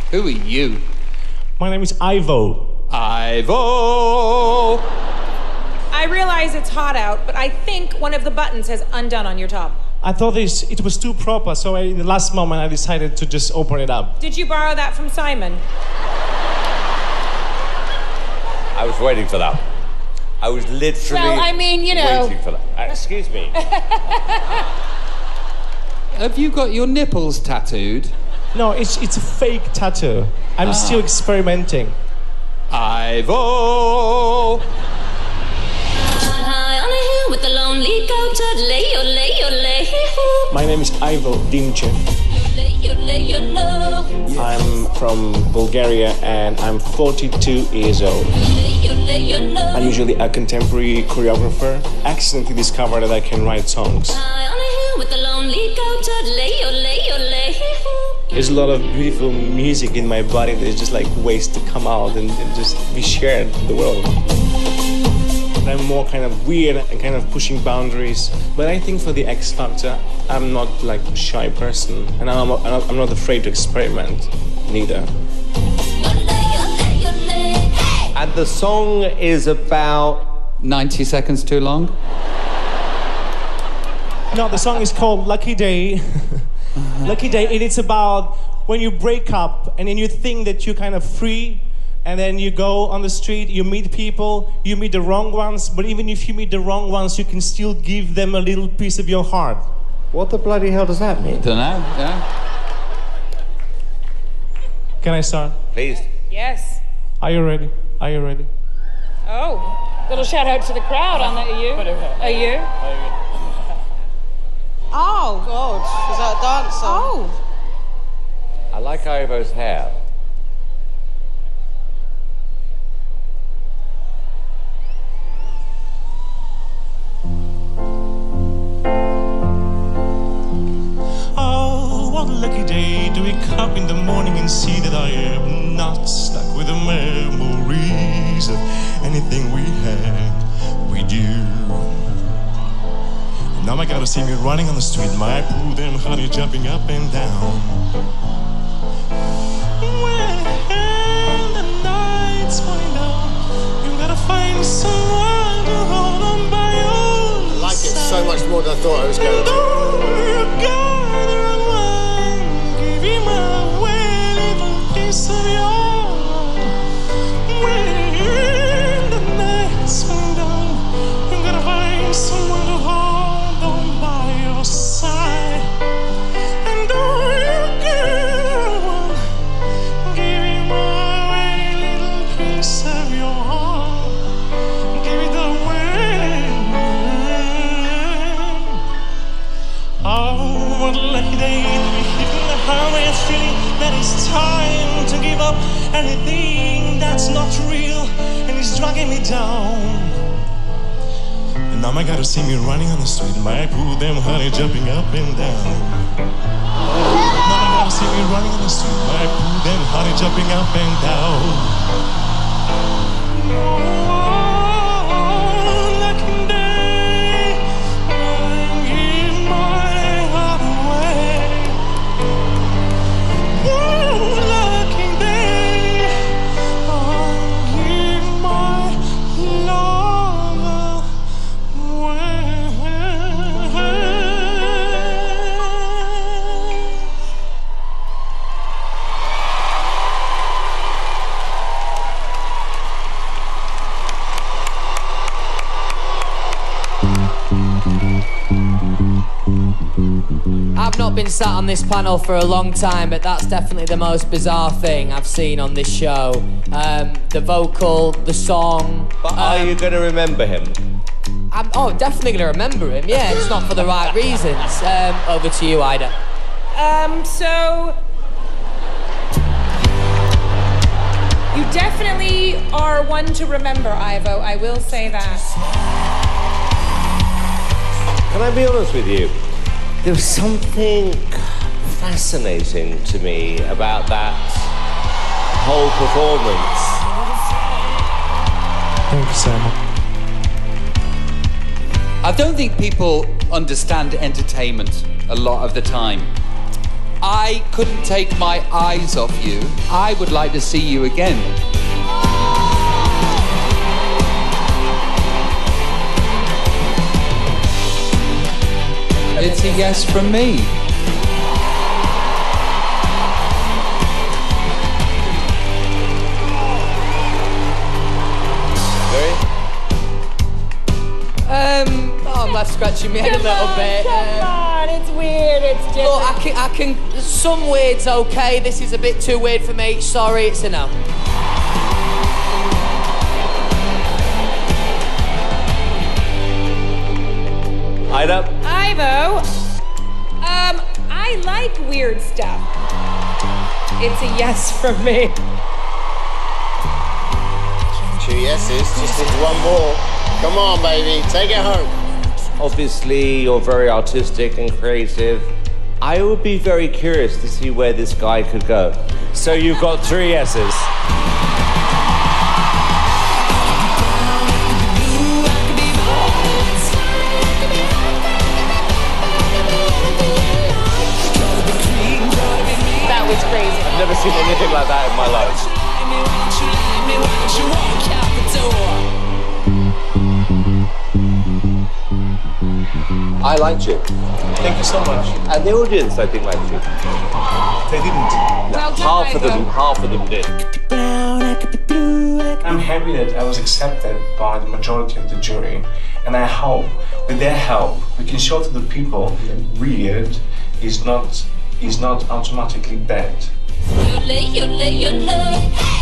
Who are you? My name is Ivo. Ivo! I realize it's hot out, but I think one of the buttons has undone on your top. I thought it was too proper, so in the last moment I decided to just open it up. Did you borrow that from Simon? I was waiting for that. I was literally Well, I mean, you know... waiting for that. Excuse me. Have you got your nipples tattooed? No, it's a fake tattoo. I'm still experimenting. Ivo! With the lonely goat, My name is Ivo Dimchev. I'm from Bulgaria and I'm 42 years old. I'm usually a contemporary choreographer. Accidentally discovered that I can write songs. There's a lot of beautiful music in my body that is just like ways to come out and just be shared with the world. I'm more kind of weird and kind of pushing boundaries. But I think for the X Factor, I'm not like a shy person. And I'm not afraid to experiment, neither. And the song is about... 90 seconds too long? No, the song is called Lucky Day. Lucky Day, and it's about when you break up and then you think that you're kind of free, and then you go on the street, you meet people, you meet the wrong ones, but even if you meet the wrong ones, you can still give them a little piece of your heart. What the bloody hell does that mean? Don't know, yeah. Can I start? Please. Yes. Are you ready? Are you ready? Oh, little shout out to the crowd on that. Are you? Are you? Oh. God, is that a dance song? Oh. I like Ivo's hair. Oh, what a lucky day to wake up in the morning and see that I am not stuck with the memories of anything we had with you. Now my God, see me running on the street, my pool, them honey jumping up and down. When the night's going down, you gotta find someone to hold on by your I like it so much more than I thought I was going to. You got the wrong one, give him away, little piece of your when the night's going down, you gotta find someone to hold on by your side. And do you get one, give him away, little piece of your heart, give it away. Oh, what a lucky day to be hitting the highway and feeling that it's time to give up anything that's not real and is dragging me down. And now my God to see me running on the street, my pool, them honey jumping up and down. Now my God to see me running on the street, my pool, them honey jumping up and down. Oh, lucky day, I give my heart away. Oh, lucky day, I give my love away. I've not been sat on this panel for a long time, but that's definitely the most bizarre thing I've seen on this show. The vocal, the song. But are you going to remember him? I'm definitely going to remember him, yeah, it's not for the right reasons. Over to you, Ida. So... You definitely are one to remember, Ivo. I will say that. Can I be honest with you? There was something fascinating to me about that whole performance. Thank you, Simon. I don't think people understand entertainment a lot of the time. I couldn't take my eyes off you. I would like to see you again. It's a yes from me. I'm left scratching my head a little bit. Come on, it's weird, it's different. Look, I can. Some weird's okay. This is a bit too weird for me. Sorry, it's a no. Ida? Ivo, I like weird stuff. It's a yes from me. 2 yeses, just need one more. Come on, baby, take it home. Obviously, you're very artistic and creative. I would be very curious to see where this guy could go. So you've got 3 yeses. That was crazy. I've never seen anything like that in my life. I liked you. Thank you so much. And the audience, I think, liked you. They didn't. Well done, Half of them did. I'm happy that I was accepted by the majority of the jury, and I hope, with their help, we can show to the people that weird is not automatically bad. You lay,